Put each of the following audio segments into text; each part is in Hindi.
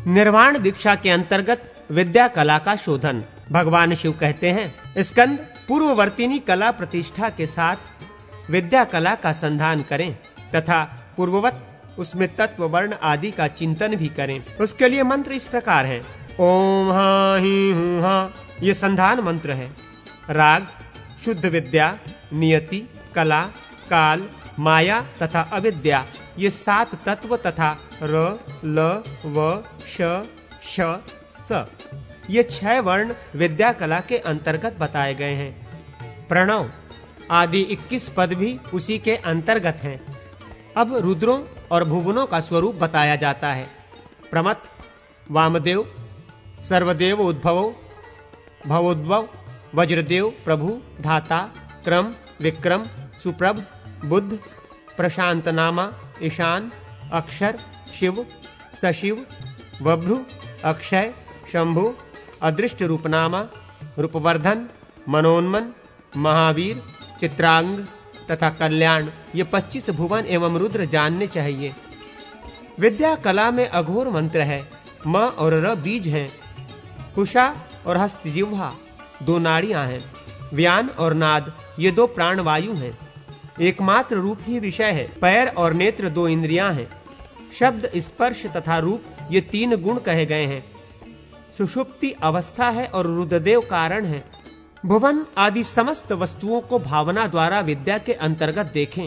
निर्वाण दीक्षा के अंतर्गत विद्या कला का शोधन। भगवान शिव कहते हैं, स्कंद पूर्ववर्तिनी कला प्रतिष्ठा के साथ विद्या कला का संधान करें तथा पूर्ववत उसमें तत्व वर्ण आदि का चिंतन भी करें। उसके लिए मंत्र इस प्रकार है। ओम हा ही हूं हा, ये संधान मंत्र है। राग, शुद्ध विद्या, नियति, कला, काल, माया तथा अविद्या, ये 7 तत्व तथा र, ल, व, श, श, स, ये 6 वर्ण विद्या कला के अंतर्गत बताए गए हैं। प्रणव आदि 21 पद भी उसी के अंतर्गत हैं। अब रुद्रों और भुवनों का स्वरूप बताया जाता है। प्रमथ, वामदेव, सर्वदेव उद्भवो, भवोद्भव, वज्रदेव, प्रभु, धाता, क्रम, विक्रम, सुप्रभ, बुद्ध, प्रशांत नामा, ईशान, अक्षर, शिव, सशिव, बभ्रु, अक्षय, शंभु, अदृष्ट रूपनामा, रूपवर्धन, मनोन्मन, महावीर, चित्रांग तथा कल्याण, ये 25 भुवन एवं रुद्र जानने चाहिए। विद्या कला में अघोर मंत्र है। म और र बीज हैं। कुशा और हस्त जिह्वा 2 नाड़ियां हैं। व्यान और नाद ये 2 प्राणवायु हैं। एकमात्र रूप ही विषय है। पैर और नेत्र 2 इंद्रियां हैं। शब्द, स्पर्श तथा रूप ये 3 गुण कहे गए हैं। सुषुप्ति अवस्था है और रुद्रदेव कारण है। भुवन आदि समस्त वस्तुओं को भावना द्वारा विद्या के अंतर्गत देखें।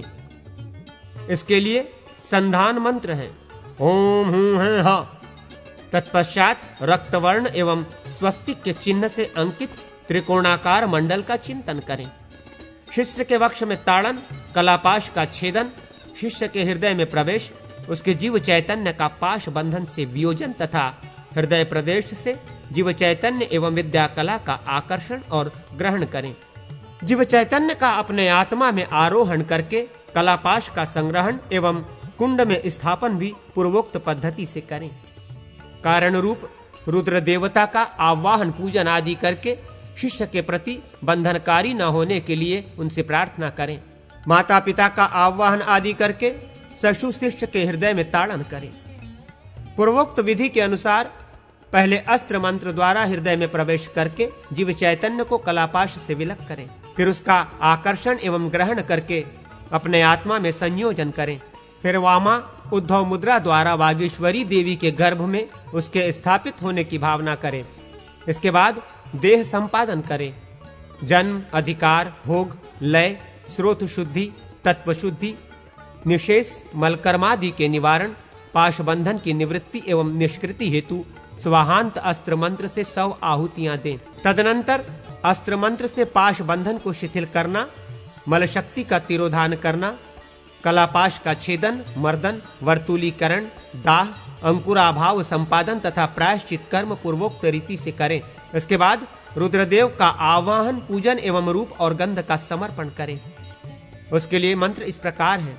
इसके लिए संधान मंत्र है। ओम हूं हैं हा। तत्पश्चात रक्तवर्ण एवं स्वस्तिक के चिन्ह से अंकित त्रिकोणाकार मंडल का चिंतन करें। शिष्य के वक्ष में ताड़न, कलापाश का छेदन, शिष्य के हृदय में प्रवेश, उसके जीव चैतन्य का पाश बंधन से वियोजन तथा हृदय प्रदेश से जीव चैतन्य एवं विद्या कला का आकर्षण और ग्रहण करें। जीव चैतन्य का अपने आत्मा में आरोहण करके कलापाश का संग्रहण एवं कुंड में स्थापन भी पूर्वोक्त पद्धति से करें। कारण रूप रुद्र देवता का आवाहन पूजन आदि करके शिष्य के प्रति बंधनकारी न होने के लिए उनसे प्रार्थना करें। माता पिता का आवाहन आदि करके सशु शिष्य के हृदय में ताड़न करें। पूर्वोक्त विधि के अनुसार पहले अस्त्र मंत्र द्वारा हृदय में प्रवेश करके जीव चैतन्य को कलापाश से विलक करें। फिर उसका आकर्षण एवं ग्रहण करके अपने आत्मा में संयोजन करें। फिर वामा उद्धव मुद्रा द्वारा वागीश्वरी देवी के गर्भ में उसके स्थापित होने की भावना करें। इसके बाद देह संपादन करें। जन्म, अधिकार, भोग, लय, स्रोत शुद्धि, तत्व शुद्धि, निशेष, मलकर्मादि के निवारण, पाश बंधन की निवृत्ति एवं निष्कृति हेतु स्वाहांत अस्त्र मंत्र से 100 आहुतियां दें। तदनंतर अस्त्र मंत्र से पाश बंधन को शिथिल करना, मल शक्ति का तिरोधान करना, कलापाश का छेदन, मर्दन, वर्तुलीकरण, दाह, अंकुराभाव संपादन तथा प्रायश्चित कर्म पूर्वोक्त रीति से करें। इसके बाद रुद्रदेव का आवाहन, पूजन एवं रूप और गंध का समर्पण करें। उसके लिए मंत्र इस प्रकार है।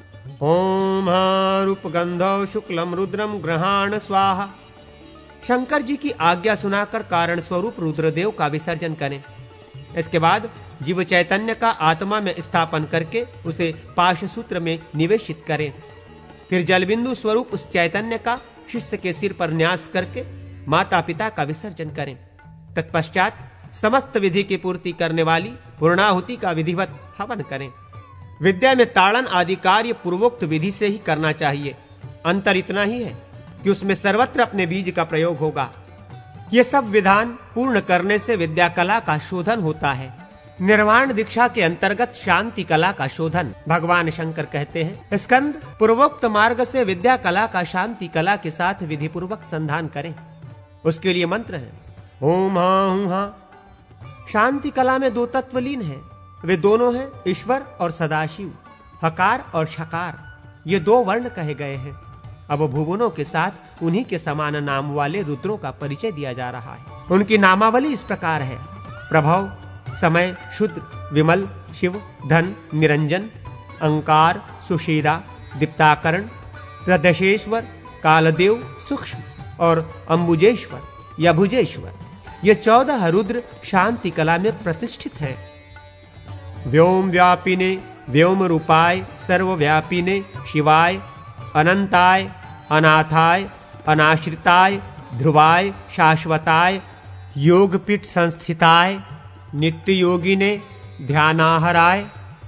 ओम हा रूप गंधौ शुक्लम रुद्रम ग्रहाण स्वाहा। शंकर जी की आज्ञा सुनाकर कारण स्वरूप रुद्रदेव का विसर्जन करें। इसके बाद जीव चैतन्य का आत्मा में स्थापन करके उसे पाश सूत्र में निवेशित करें। फिर जलबिंदु स्वरूप उस चैतन्य का शिष्य के सिर पर न्यास करके माता पिता का विसर्जन करें। तत्पश्चात समस्त विधि की पूर्ति करने वाली पूर्णाहुति का विधिवत हवन करें। विद्या में ताड़न आदि कार्य पूर्वोक्त विधि से ही करना चाहिए। अंतर इतना ही है कि उसमें सर्वत्र अपने बीज का प्रयोग होगा। ये सब विधान पूर्ण करने से विद्या कला का शोधन होता है। निर्वाण दीक्षा के अंतर्गत शांति कला का शोधन। भगवान शंकर कहते हैं, स्कंद पूर्वोक्त मार्ग से विद्या कला का शांति कला के साथ विधि पूर्वक संधान करें। उसके लिए मंत्र है। ओम हा हूं हा। शांति कला में 2 तत्व लीन हैं। वे दोनों हैं ईश्वर और सदाशिव। हकार और शकार ये 2 वर्ण कहे गए हैं। अब भुवनों के साथ उन्हीं के समान नाम वाले रुद्रों का परिचय दिया जा रहा है। उनकी नामावली इस प्रकार है। प्रभव, समय, शुद्र, विमल, शिव, धन, निरंजन, अंकार, सुशीरा, दीप्ताकरण, रदशेश्वर, कालदेव, सूक्ष्म और अंबुजेश्वर या भुजेश्वर। ये 14 रुद्र शांति कला में प्रतिष्ठित हैं। व्योम व्यापिने, व्योम रूपाय, सर्वव्यापिने, शिवाय, अनंताय, अनाथाय, अनाश्रिताय ध्रुवाय शाश्वताय योगपीठ संस्थिताय नित्य योगिने ध्यानाहराय।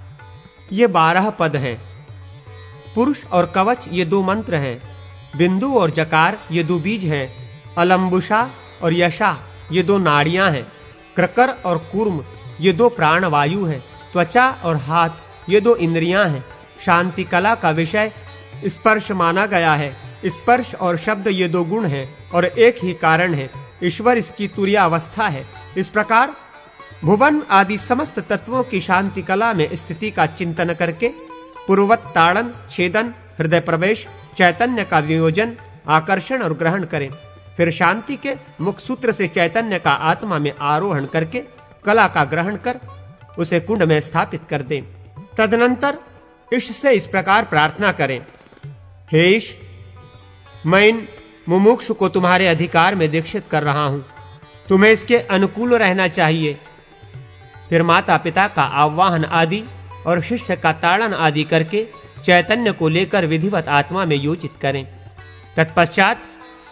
ये 12 पद हैं। पुरुष और कवच ये 2 मंत्र हैं। बिंदु और जकार ये 2 बीज हैं। अलंबुषा और यशा ये 2 नाड़ियां हैं। क्रकर और कूर्म ये 2 प्राणवायु हैं। त्वचा और हाथ ये 2 इंद्रियां हैं। शांति कला का विषय स्पर्श माना गया है। स्पर्श और शब्द ये 2 गुण हैं और एक ही कारण है। ईश्वर इसकी तुरीयावस्था है। इस प्रकार भुवन आदि समस्त तत्वों की शांति कला में स्थिति का चिंतन करके पूर्ववत ताड़न, छेदन, हृदय प्रवेश, चैतन्य का वियोजन, आकर्षण और ग्रहण करें। फिर शांति के मुख सूत्र से चैतन्य का आत्मा में आरोहण करके कला का ग्रहण कर उसे कुंड में स्थापित कर दें। तदनंतर ईश से इस प्रकार प्रार्थना करें, हे ईश, मैं इन मुमुक्षु को तुम्हारे अधिकार में दीक्षित कर रहा हूं। तुम्हें इसके अनुकूल रहना चाहिए। फिर माता पिता का आवाहन आदि और शिष्य का ताड़न आदि करके चैतन्य को लेकर विधिवत आत्मा में योजित करें। तत्पश्चात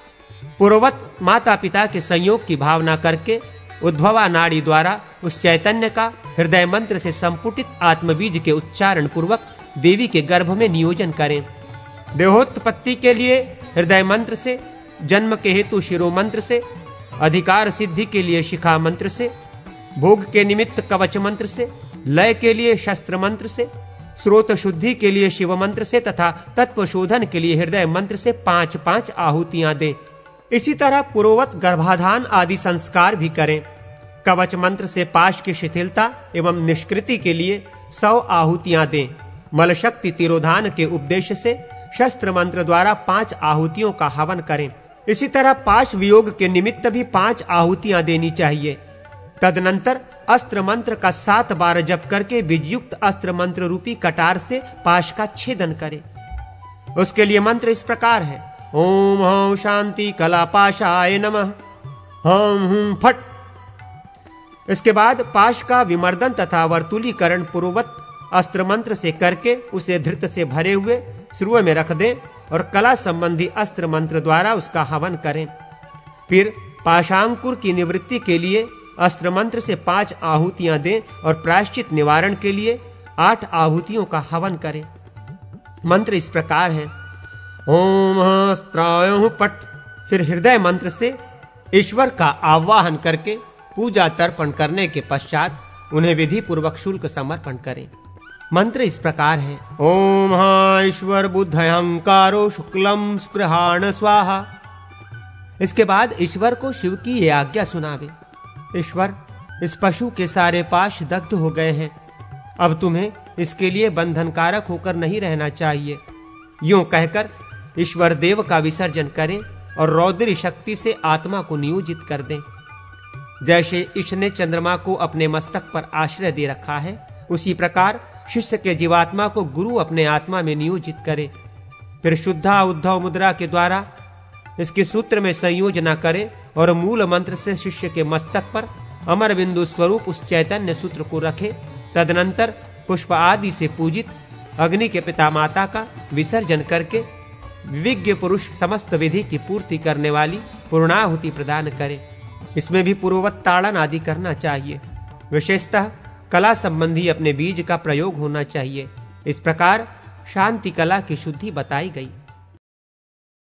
पूर्ववत माता पिता के संयोग की भावना करके उद्भवा नाड़ी द्वारा उस चैतन्य का हृदय मंत्र से संपुटित आत्मबीज के उच्चारण पूर्वक देवी के गर्भ में नियोजन करें। देहोत्पत्ति के लिए हृदय मंत्र से, जन्म के हेतु शिरो मंत्र से, अधिकार सिद्धि के लिए शिखा मंत्र से, भोग के निमित्त कवच मंत्र से, लय के लिए शस्त्र मंत्र से, स्रोत शुद्धि के लिए शिव मंत्र से तथा तत्व शोधन के लिए हृदय मंत्र से 5-5 आहुतियां दें। इसी तरह पूर्ववत गर्भाधान आदि संस्कार भी करें। कवच मंत्र से पाश की शिथिलता एवं निष्कृति के लिए 100 आहुतियां दें। मल शक्ति तिरोधान के उपदेश से शस्त्र मंत्र द्वारा 5 आहुतियों का हवन करें। इसी तरह पाश वियोग के निमित्त भी 5 आहुतियां देनी चाहिए। तदनंतर अस्त्र मंत्र का 7 बार जप करके बीजयुक्त अस्त्र मंत्र रूपी कटार से पाश का छेदन करें। उसके लिए मंत्र इस प्रकार है, ओम हं शांति कला पाशाय नमः, हं हुं फट। इसके बाद पाश का विमर्दन तथा वर्तुलीकरण पूर्ववत अस्त्र मंत्र से करके उसे धृत से भरे हुए श्रुव में रख दें और कला संबंधी अस्त्र मंत्र द्वारा उसका हवन करें। फिर पाशांकुर की निवृत्ति के लिए अस्त्र मंत्र से 5 आहुतियां दें और प्रायश्चित निवारण के लिए 8 आहुतियों का हवन करें। मंत्र इस प्रकार है, ओम हस्त्राय पट। फिर हृदय मंत्र से ईश्वर का आवाहन करके पूजा तर्पण करने के पश्चात उन्हें विधि पूर्वक शुल्क समर्पण करें। मंत्र इस प्रकार है, ओम हा ईश्वर बुद्ध अहंकारो शुक्लम स्पृहाण स्वाहा। इसके बाद ईश्वर को शिव की ये आज्ञा सुनावे, ईश्वर, इस पशु के सारे पाश दग्ध हो गए हैं। अब तुम्हें इसके लिए बंधनकारक होकर नहीं रहना चाहिए। यूं कहकर ईश्वर देव का विसर्जन करें और रौद्री शक्ति से आत्मा को नियोजित कर दें। जैसे ईश ने चंद्रमा को अपने मस्तक पर आश्रय दे रखा है, उसी प्रकार शिष्य के जीवात्मा को गुरु अपने आत्मा में नियोजित करे। फिर शुद्धा उद्धव मुद्रा के द्वारा इसके सूत्र में संयोजना करे और मूल मंत्र से शिष्य के मस्तक पर अमर बिंदु स्वरूप उस चैतन्य सूत्र को रखे। तदनंतर पुष्प आदि से पूजित अग्नि के पिता माता का विसर्जन करके विज्ञ पुरुष समस्त विधि की पूर्ति करने वाली पूर्णाहुति प्रदान करे। इसमें भी पूर्ववत ताड़न आदि करना चाहिए। विशेषतः कला संबंधी अपने बीज का प्रयोग होना चाहिए। इस प्रकार शांति कला की शुद्धि बताई गई।